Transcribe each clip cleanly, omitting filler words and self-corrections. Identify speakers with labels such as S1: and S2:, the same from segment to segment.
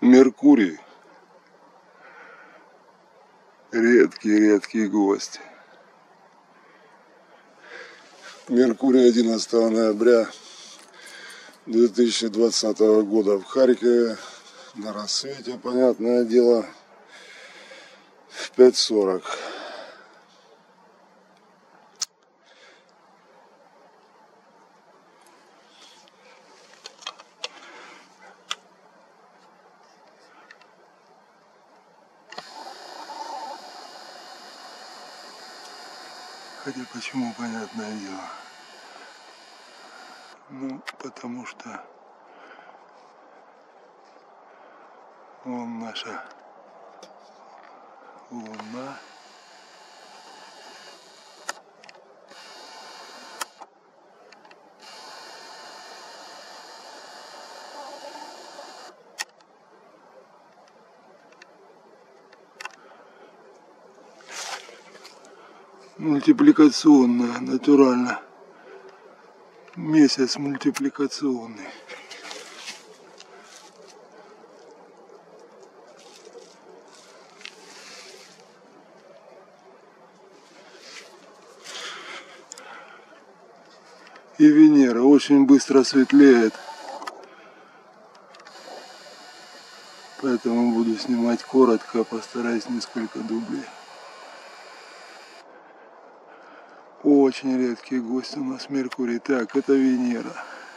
S1: Меркурий. Редкий гость. Меркурий 11 ноября 2020 года в Харькове. На рассвете, понятное дело, в 5:40. Хотя почему, понятное дело. Ну, потому что вон наша Луна. Мультипликационная, натурально. Месяц мультипликационный. И Венера очень быстро светлеет. Поэтому буду снимать коротко, постараюсь несколько дублей. Очень редкий гость у нас Меркурий. Так, это Венера.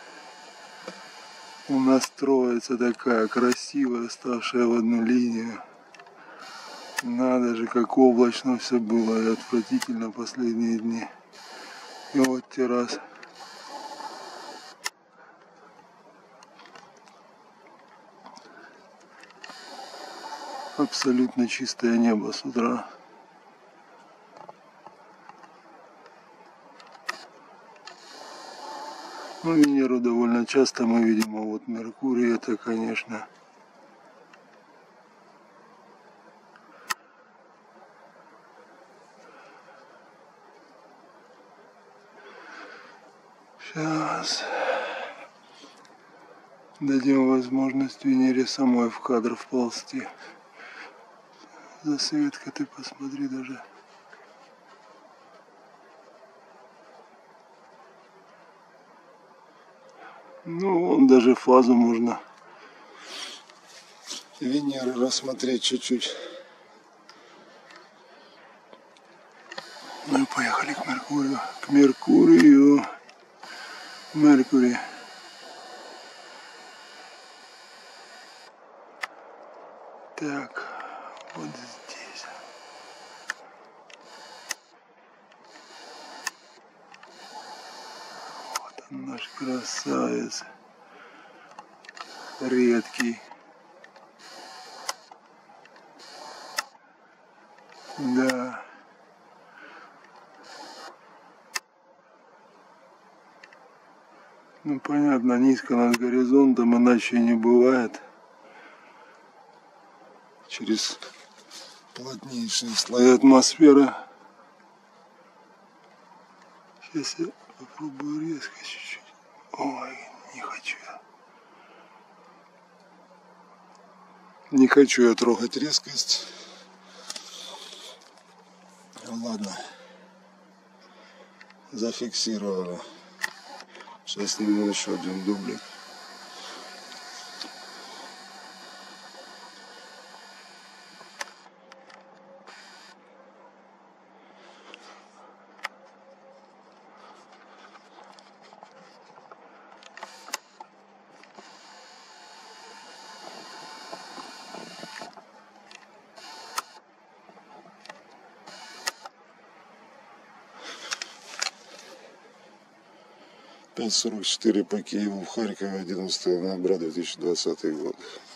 S1: У нас троица такая красивая, ставшая в одну линию. Надо же, как облачно все было и отвратительно последние дни. И вот террас. Абсолютно чистое небо с утра. Ну, Венеру довольно часто мы видим, а вот Меркурий это, конечно, сейчас дадим возможность Венере самой в кадр вползти. Засветка, ты посмотри даже. Ну, вон даже фазу можно Венеры рассмотреть чуть-чуть. Ну и поехали к Меркурию. К Меркурию. Меркурий. Так, вот здесь. Вот он, наш красавец. Редкий. Да. Ну понятно, низко над горизонтом, иначе не бывает. Через плотнейшие слои атмосферы. Сейчас я попробую резко чуть-чуть. Ой, не хочу я. Не хочу я трогать резкость. Ладно. Зафиксировано. Сейчас сниму еще один дублик. (5:44 по Киеву, в Харькове, 11 ноября 2020 год).